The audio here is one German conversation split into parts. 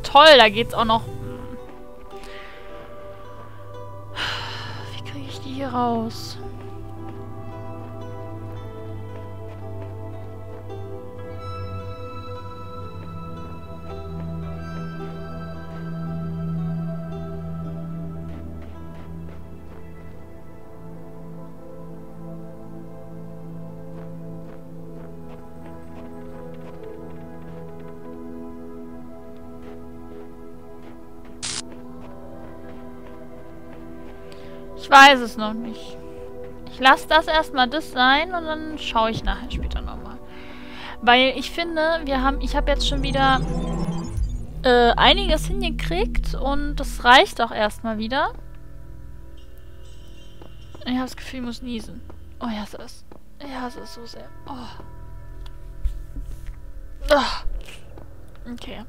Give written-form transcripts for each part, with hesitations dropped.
toll, da geht's auch noch... Wie kriege ich die hier raus? Ich weiß es noch nicht. Ich lasse das erstmal das sein und dann schaue ich nachher später nochmal. Weil ich finde, ich habe jetzt schon wieder einiges hingekriegt und das reicht auch erstmal wieder. Ich habe das Gefühl, ich muss niesen. Oh, ich hasse es. Ich hasse es so sehr. Oh. Oh. Okay.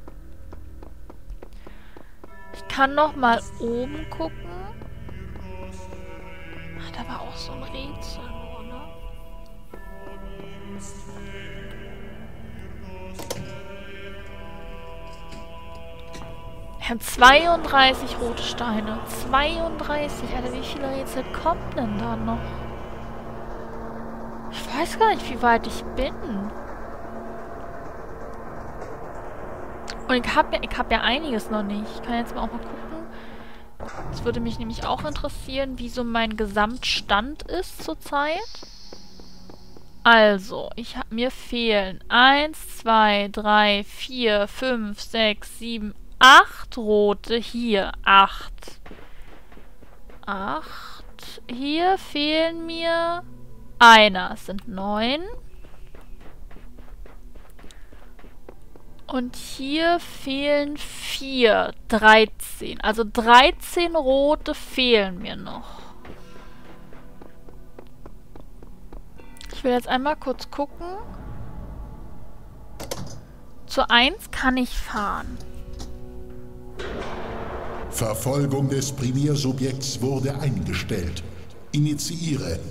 Ich kann noch mal oben gucken. Ach, da war auch so ein Rätsel, oder? Wir haben 32 rote Steine. 32. Alter, wie viele Rätsel kommen denn da noch? Ich weiß gar nicht, wie weit ich bin. Und ich hab ja einiges noch nicht. Ich kann jetzt auch mal gucken. Das würde mich nämlich auch interessieren, wie so mein Gesamtstand ist zurzeit. Also, mir fehlen 1, 2, 3, 4, 5, 6, 7, 8 rote. Hier, 8. 8. Hier fehlen mir einer. Es sind 9. Und hier fehlen 4. 13. Also 13 rote fehlen mir noch. Ich will jetzt einmal kurz gucken. Zur 1 kann ich fahren. Verfolgung des Primärsubjekts wurde eingestellt. Initiiere.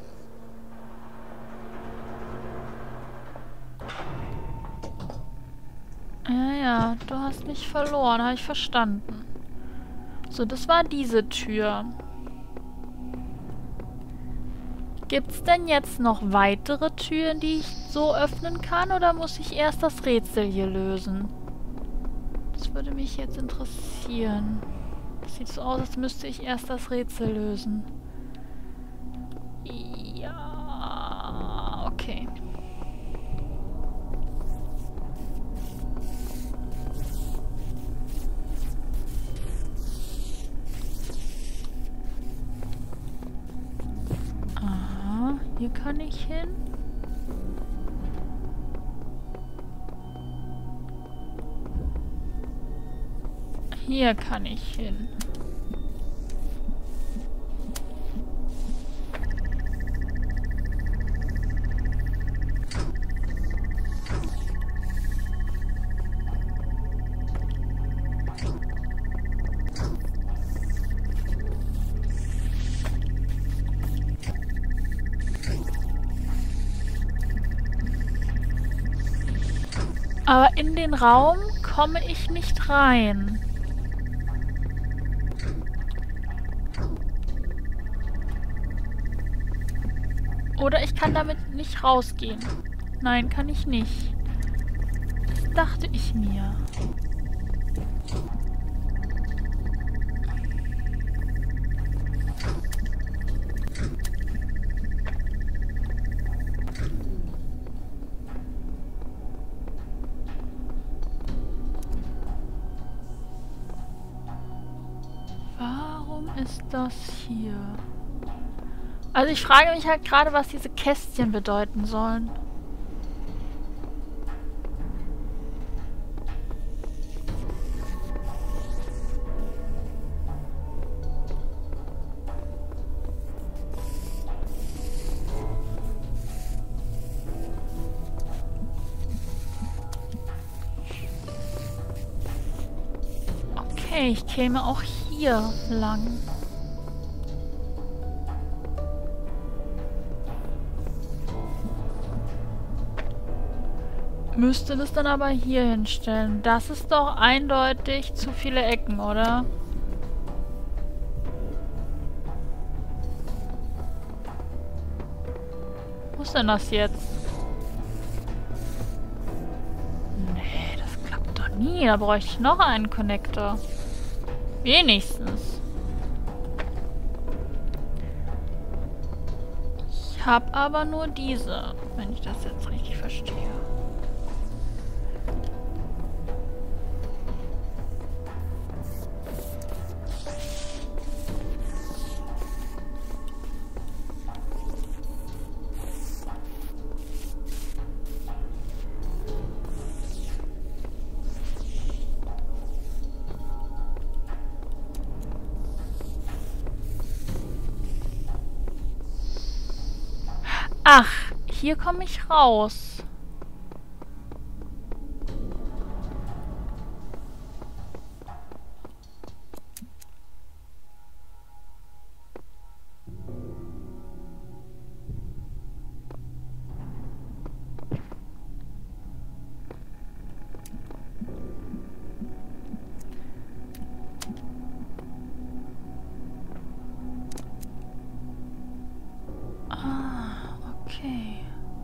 Ja, du hast mich verloren, habe ich verstanden. So, das war diese Tür. Gibt's denn jetzt noch weitere Türen, die ich so öffnen kann, oder muss ich erst das Rätsel hier lösen? Das würde mich jetzt interessieren. Das sieht so aus, als müsste ich erst das Rätsel lösen. Ja, okay. Hier kann ich hin. Hier kann ich hin. Aber in den Raum komme ich nicht rein. Oder ich kann damit nicht rausgehen. Nein, kann ich nicht. Das dachte ich mir. Ist das hier? Also ich frage mich halt gerade, was diese Kästchen bedeuten sollen. Okay, ich käme auch hier lang. Müsste das dann aber hier hinstellen. Das ist doch eindeutig zu viele Ecken, oder? Wo ist denn das jetzt? Nee, das klappt doch nie. Da bräuchte ich noch einen Connector. Wenigstens. Ich habe aber nur diese, wenn ich das jetzt richtig verstehe. Ach, hier komme ich raus. Okay.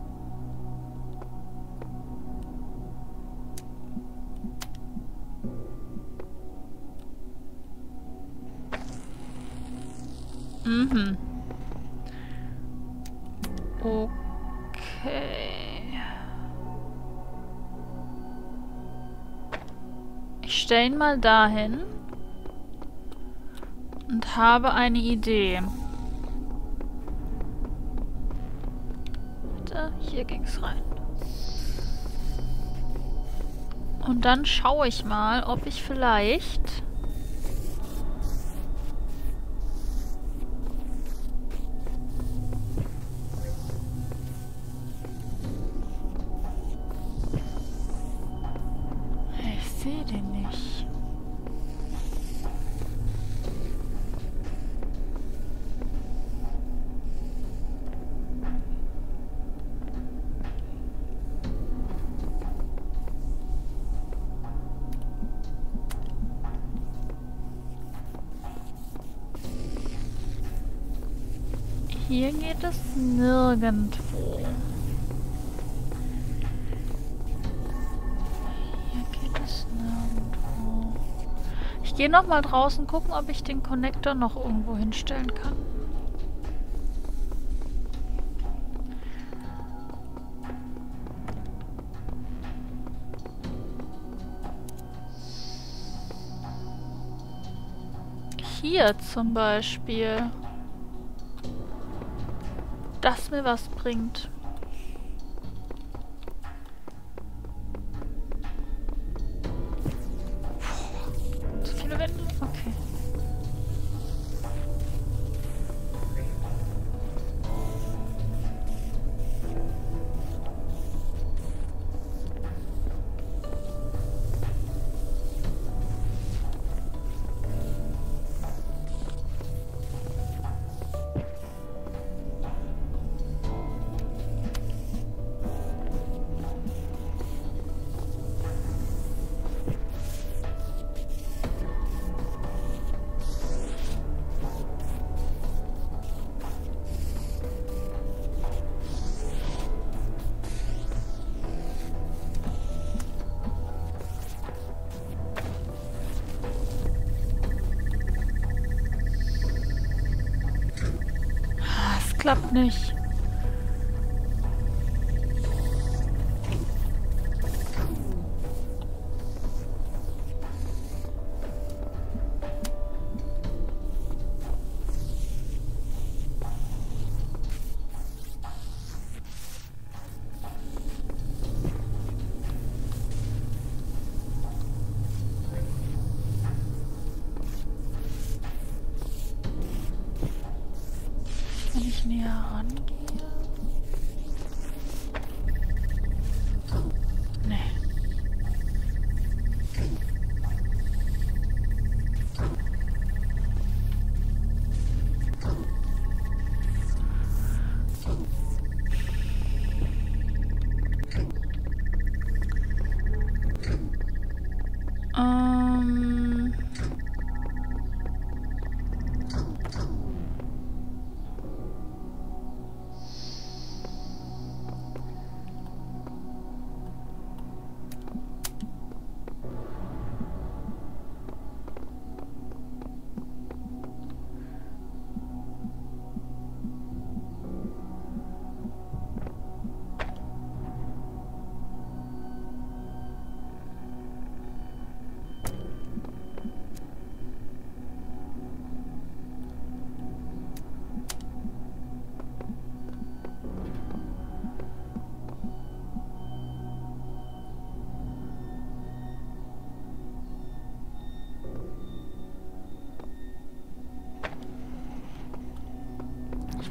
Mhm. Okay. Ich stelle ihn mal dahin und habe eine Idee. Hier ging es rein. Und dann schaue ich mal, ob ich vielleicht... Ich sehe den nicht. Hier geht es nirgendwo. Hier geht es nirgendwo. Ich gehe noch mal draußen gucken, ob ich den Connector noch irgendwo hinstellen kann. Hier zum Beispiel. Das mir was bringt. Puh, zu viele Wände? Okay. Klappt nicht. Wenn ich näher rangehe. Nee.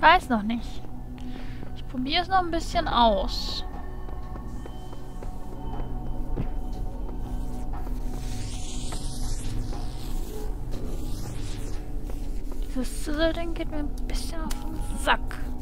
Ich weiß noch nicht. Ich probiere es noch ein bisschen aus. Dieses Sizzle-Ding geht mir ein bisschen auf den Sack.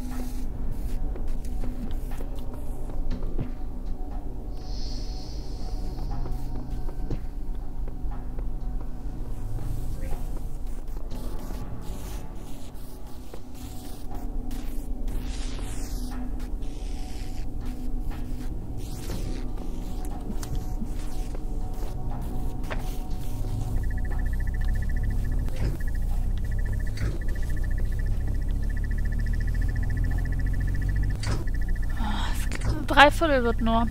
Dreiviertel wird nur.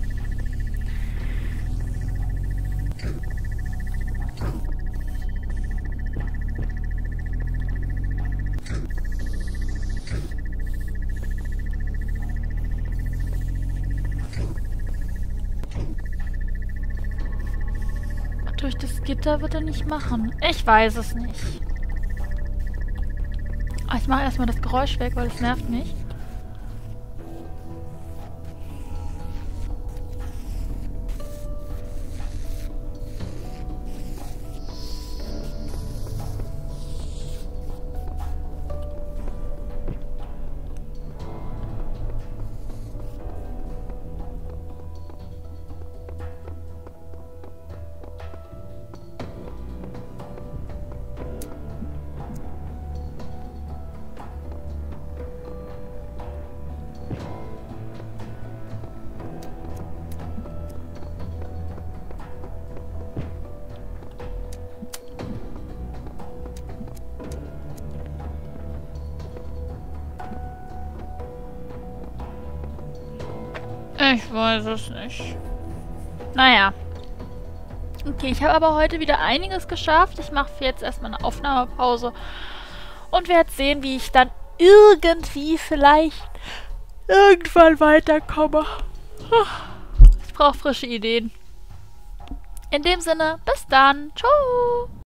Durch das Gitter wird er nicht machen. Ich weiß es nicht. Ich mache erstmal das Geräusch weg, weil es nervt mich. Ich weiß es nicht. Naja. Okay, ich habe aber heute wieder einiges geschafft. Ich mache jetzt erstmal eine Aufnahmepause und werde sehen, wie ich dann irgendwie vielleicht irgendwann weiterkomme. Ich brauche frische Ideen. In dem Sinne, bis dann. Ciao.